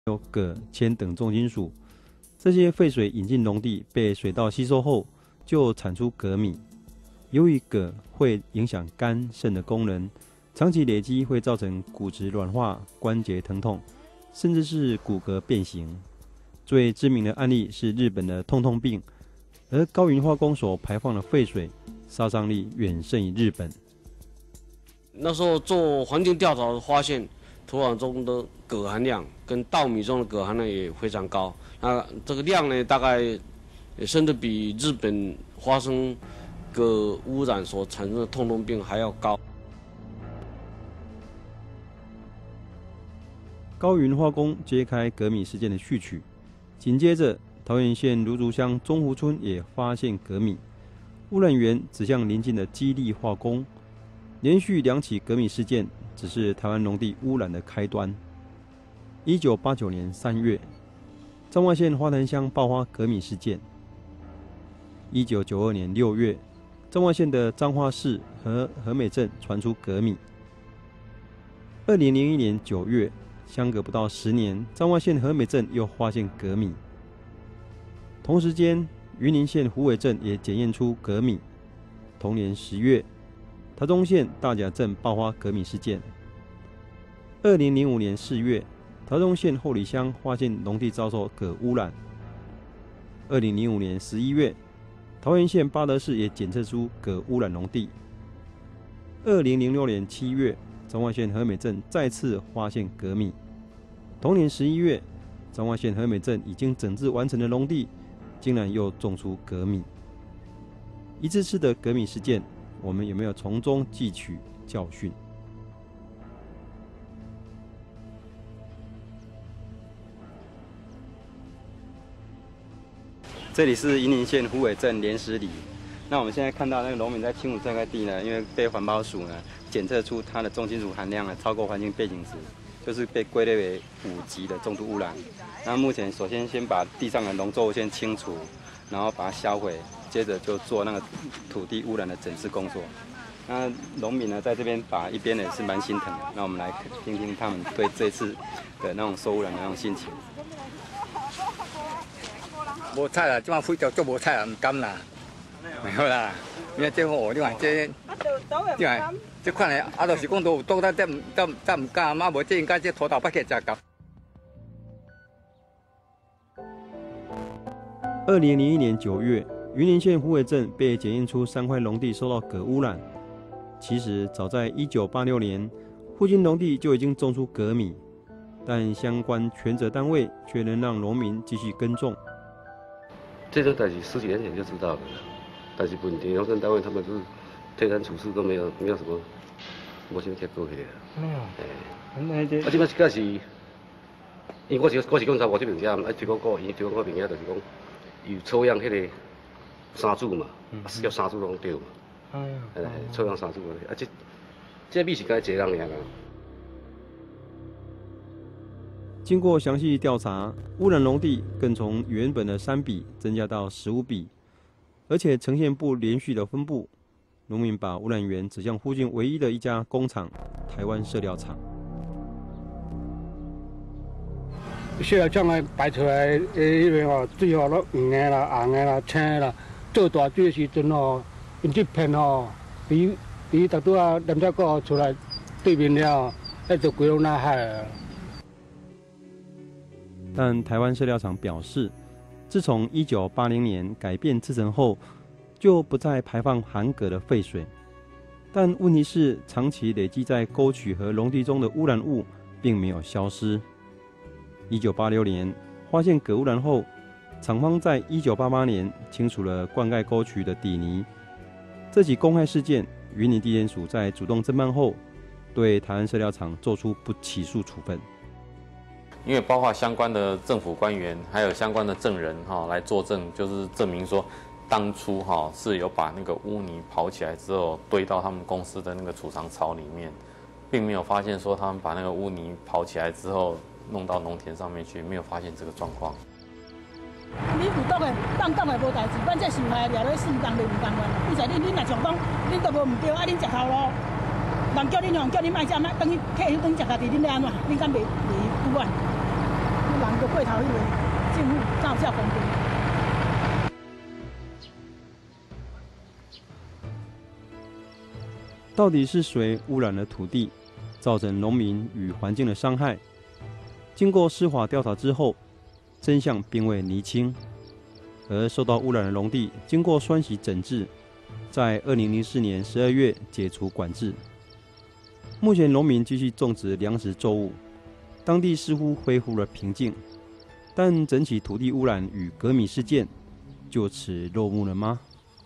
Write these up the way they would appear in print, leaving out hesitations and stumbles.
有铬、铅等重金属。这些废水引进农地，被水稻吸收后，就产出镉米。由于镉会影响肝、肾的功能，长期累积会造成骨质软化、关节疼痛，甚至是骨骼变形。最知名的案例是日本的痛痛病，而高云化工所排放的废水杀伤力远胜于日本。 那时候做环境调查发现，土壤中的镉含量跟稻米中的镉含量也非常高。那这个量呢，大概甚至比日本发生镉污染所产生的痛痛病还要高。 高云化工揭开镉米事件的序曲，紧接着桃园县芦竹乡中湖村也发现镉米，污染源指向邻近的基利化工。连续2起镉米事件只是台湾农地污染的开端。1989年3月，彰化县花坛乡爆发镉米事件。1992年6月，彰化县的彰化市和和美镇传出镉米。2001年9月，相隔不到10年，彰化县和美镇又发现镉米。同时间，云林县虎尾镇也检验出镉米。同年10月，台中县大甲镇爆发镉米事件。2005年4月，台中县后里乡发现农地遭受镉污染。2005年11月，桃园县八德市也检测出镉污染农地。2006年7月，彰化县和美镇再次发现镉米。同年11月，彰化县和美镇已经整治完成的农地，竟然又种出镉米。一次次的镉米事件，我们有没有从中汲取教训？这里是云林县虎尾镇莲石里。那我们现在看到那个农民在清除这块地呢，因为被环保署呢检测出它的重金属含量呢超过环境背景值，就是被归类为5级的重度污染。那目前首先把地上的农作物先清除，然后把它销毁，接着就做那个土地污染的整治工作。那农民呢在这边把一边也是蛮心疼的。那我们来听听他们对这次的那种受污染的那种心情。 无菜啦，即摆废掉足无菜啦，唔甘啦，没有啦。因为政府你看这款的，就是讲都有多咱再唔甘，嘛无这应该这土豆不去食到。 2001年9月，云林县虎尾镇被检验出3块农地受到镉污染。其实早在1986年，附近农地就已经种出镉米，但相关权责单位却能让农民继续耕种。 这种代志10几年前就知道了，但是本地农政单位他们就是推单处事都没有什么，无什么结果去的。这摆是是，因为我是讲查无这物件，推广过，伊推广过物件就是讲，有抽样迄个沙子嘛，叫沙子拢对嘛。抽样沙子啊，这米是该一个人尔啦。 经过详细调查，污染农地更从原本的3笔增加到15笔，而且呈现不连续的分布。农民把污染源指向附近唯一的一家工厂——台湾饲料厂。 饲料厂的排出来的迄个吼，水吼都黄的啦、红的啦、青的啦，做大水的时阵吼，因这片吼，比逐拄啊连只个出来对面了，那就规拢那海啊。 但台湾饲料厂表示，自从1980年改变制程后，就不再排放含镉的废水。但问题是，长期累积在沟渠和农地中的污染物并没有消失。1986年发现镉污染后，厂方在1988年清除了灌溉沟渠的底泥。这起公害事件，云林地检署在主动侦办后，对台湾饲料厂做出不起诉处分。 因为包括相关的政府官员，还有相关的证人来作证，就是证明说，当初是有把那个污泥刨起来之后堆到他们公司的那个储藏槽里面，并没有发现说他们把那个污泥刨起来之后弄到农田上面去，没有发现这个状况。 你有毒的放讲的无代志，反正受害掠落4公就5公元。你在恁若上讲，恁都无唔对，啊恁食头路，人叫恁用，叫恁卖食，卖等去客迄顿食家己，恁要安怎？恁敢袂不管？人过头以为政府才有这公平。 到底是谁污染了土地，造成农民与环境的伤害？经过司法调查之后，真相并未厘清。而受到污染的农地，经过双洗整治，在2004年12月解除管制。目前农民继续种植粮食作物，当地似乎恢复了平静。但整起土地污染与革米事件就此落幕了吗？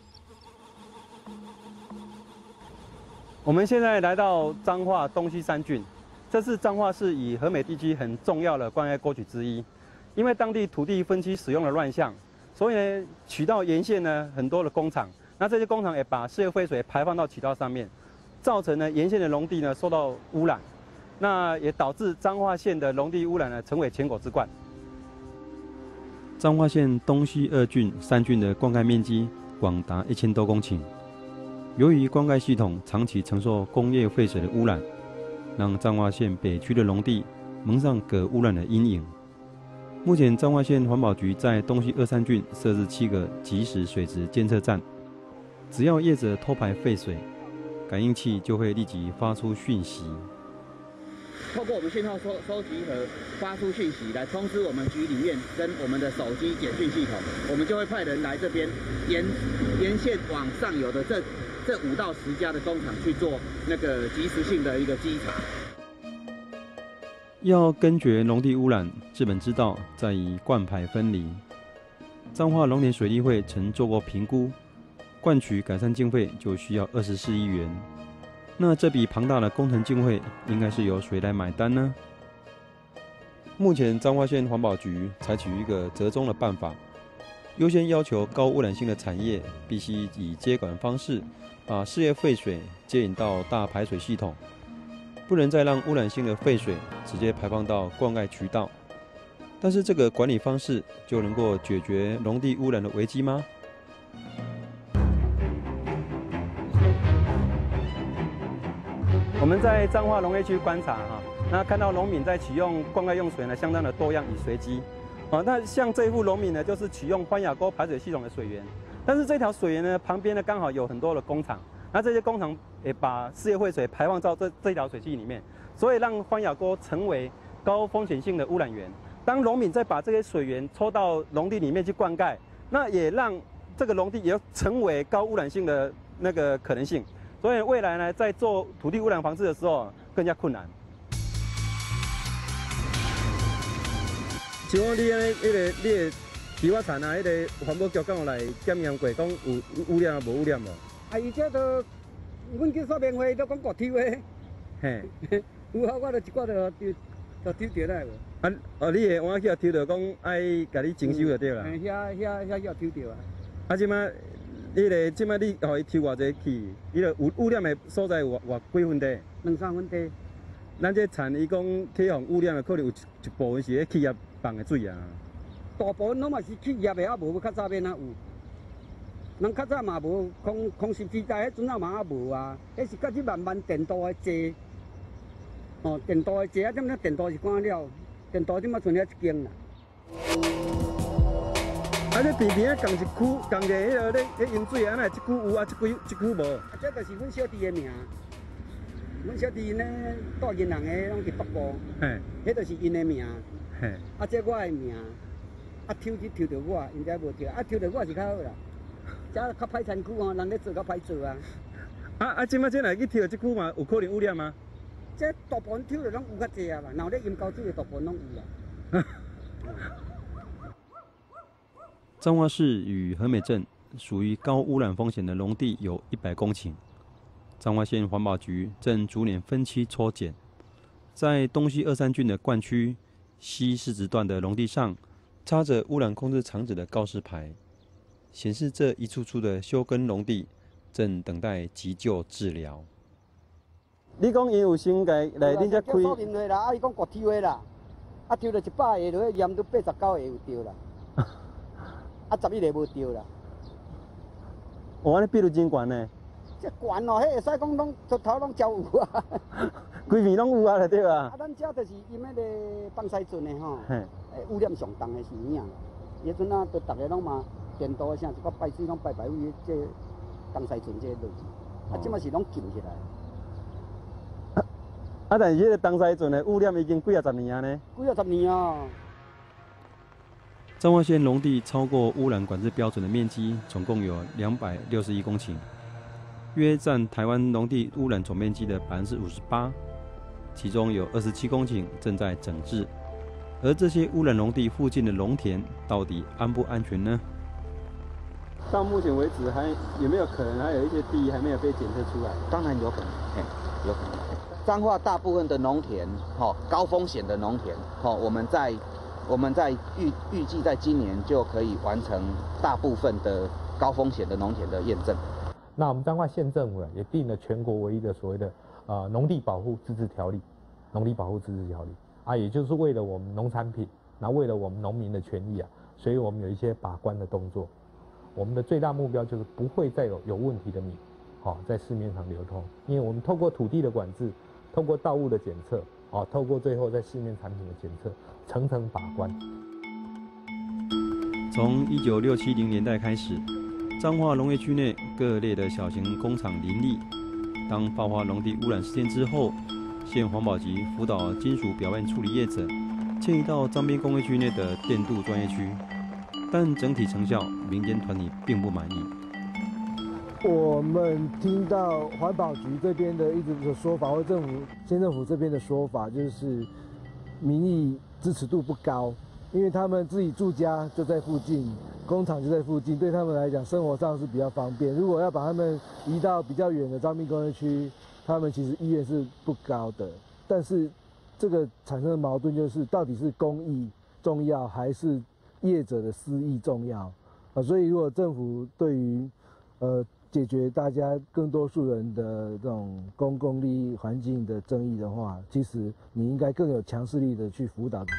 我们现在来到彰化东西3郡，这是彰化市以和美地区很重要的灌溉沟渠之一。因为当地土地分区使用了乱象，所以呢，渠道沿线呢很多的工厂，那这些工厂也把事业废水排放到渠道上面，造成呢沿线的农地呢受到污染，那也导致彰化县的农地污染呢成为全国之冠。彰化县东西2郡3郡的灌溉面积广达1000多公顷。由于灌溉系统长期承受工业废水的污染，让彰化县北区的农地蒙上镉污染的阴影。目前彰化县环保局在东西2、3郡设置7个即时水质监测站，只要业者偷排废水，感应器就会立即发出讯息。 透过我们讯号收集和发出讯息来通知我们局里面跟我们的手机简讯系统，我们就会派人来这边沿线往上游的这5到10家的工厂去做那个即时性的一个稽查。 要根绝农地污染，治本之道在于灌排分离。彰化农田水利会曾做过评估，灌渠改善经费就需要24亿元。那这笔庞大的工程经费应该是由谁来买单呢？目前彰化县环保局采取一个折中的办法，优先要求高污染性的产业必须以接管方式把事业废水接引到大排水系统，不能再让污染性的废水直接排放到灌溉渠道。但是这个管理方式就能够解决农地污染的危机吗？我们在彰化农业区观察那看到农民在取用灌溉用水呢，相当的多样与随机。那像这一户农民呢，就是取用欢雅沟排水系统的水源，但是这条水源呢旁边呢刚好有很多的工厂，那这些工厂也把事业废水排放到这条水系里面，所以让欢雅沟成为高风险性的污染源。当农民再把这些水源抽到农地里面去灌溉，那也让这个农地也成为高污染性的那个可能性。所以未来呢，在做土地污染防治的时候更加困难。像你你的皮瓦田那个环保局敢有来检验过，讲有污染啊无污染无？ 伊这都，阮去说明会都讲国抽的。 嘿， 有啊，我就一寡就抽着来无。 你的碗去抽着，讲爱甲你征收就对啦。 遐要抽着啊。 即摆。即摆你互伊抽偌济气？伊个有污染的所在有偌几分地 ？2、3分地。 咱这田伊讲起互污染的，可能有一部分是迄企业放的水啊。 大部分拢嘛是企业的，啊无较早变哪有？人较早嘛无空湿地带，迄阵啊嘛啊无啊。迄是甲即慢电鍍的济，电鍍的济啊，点解电鍍是关了？电鍍即摆剩遐一间啦。这边边共一区，共个迄个咧饮水啊，那一区有啊，一区无。这就是阮小弟的名，阮小弟呢带银行的拢伫北部，嘿，迄就是因的名，嘿，这我的名，抽着我，因遮无抽，抽着我是较好啦，遮较歹残酷人咧做较歹做啊。即摆这来去抽这区嘛，有可能污染吗？这大部分抽着拢有较济啊啦，然后咧饮高水的大部分拢有啦。 彰化市与和美镇属于高污染风险的农地有100公顷，彰化县环保局正逐年分期抽检，在东西2、3郡的灌区西4支段的农地上插着污染控制厂址的告示牌，显示这一处处的休耕农地正等待急救治疗。你讲伊有先来恁遮开？说明会啦，伊讲国抽的啦，抽了100个，落去验都89个有着啦。11个无着啦。安尼比率真悬呢。这悬哦，迄会使讲拢出头拢照有啊。 规片拢有啊，就对啊。 啊，咱遮就是因迄个放西圳的吼，污染上重的是影。迄阵啊，都大家拢嘛电道啥，一个排水拢排为这放西圳这落去，啊，即马是拢禁起来。 但是迄个放西圳的污染已经几啊十年啊呢？ 几啊10年啊。 彰化县农地超过污染管制标准的面积总共有261公顷，约占台湾农地污染总面积的58%，其中有27公顷正在整治。而这些污染农地附近的农田到底安不安全呢？到目前为止，有没有可能还有一些地还没有被检测出来？ 当然有可能，有可能。彰化大部分的农田，高风险的农田，我们在预计在今年就可以完成大部分的高风险的农田的验证。 那我们彰化县政府也定了全国唯一的所谓的农地保护自治条例，农地保护自治条例啊，也就是为了我们农产品，然后为了我们农民的权益啊，所以我们有一些把关的动作。我们的最大目标就是不会再有问题的米，在市面上流通，因为我们透过土地的管制，透过稻物的检测，透过最后在市面产品的检测，层层把关。 从1960年代开始，彰化农业区内各类的小型工厂林立。当爆发农地污染事件之后，县环保局辅导金属表面处理业者迁移到彰滨工业区内的电镀专业区，但整体成效民间团体并不满意。 我们听到环保局这边的一直的说法，或县政府这边的说法，就是民意支持度不高，因为他们自己住家就在附近，工厂就在附近，对他们来讲生活上是比较方便。如果要把他们移到比较远的彰滨工业区，他们其实意愿是不高的。但是这个产生的矛盾就是，到底是公益重要还是业者的私益重要？所以如果政府对于解决大家更多数人的这种公共利益、环境的争议的话，其实你应该更有强势力的去辅导。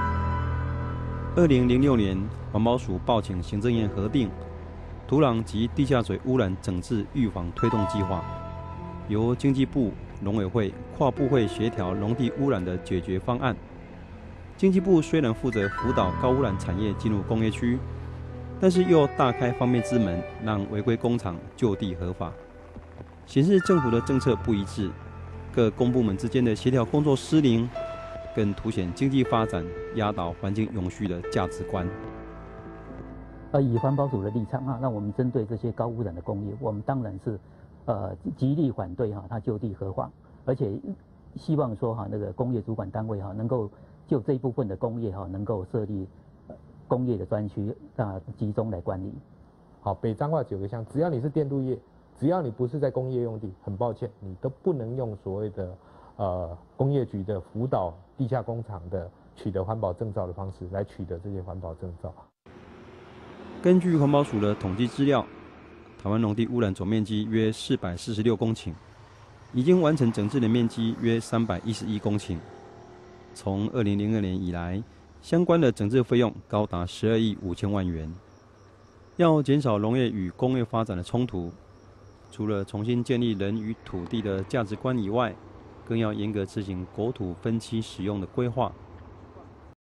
2006年，环保署报请行政院核定土壤及地下水污染整治预防推动计划，由经济部、农委会跨部会协调农地污染的解决方案。经济部虽然负责辅导高污染产业进入工业区，但是又大开方便之门，让违规工厂就地合法，显示政府的政策不一致，各公部门之间的协调工作失灵，更凸显经济发展压倒环境永续的价值观。 以环保署的立场那我们针对这些高污染的工业，我们当然是极力反对它就地合法，而且希望说那个工业主管单位能够就这一部分的工业能够设立工业的专区集中来管理。 好，北彰化9个乡，只要你是电镀业，只要你不是在工业用地，很抱歉，你都不能用所谓的工业局的辅导地下工厂的取得环保证照的方式来取得这些环保证照。 根据环保署的统计资料，台湾农地污染总面积约446公顷，已经完成整治的面积约311公顷。从2002年以来，相关的整治费用高达12亿5千万元。要减少农业与工业发展的冲突，除了重新建立人与土地的价值观以外，更要严格执行国土分期使用的规划，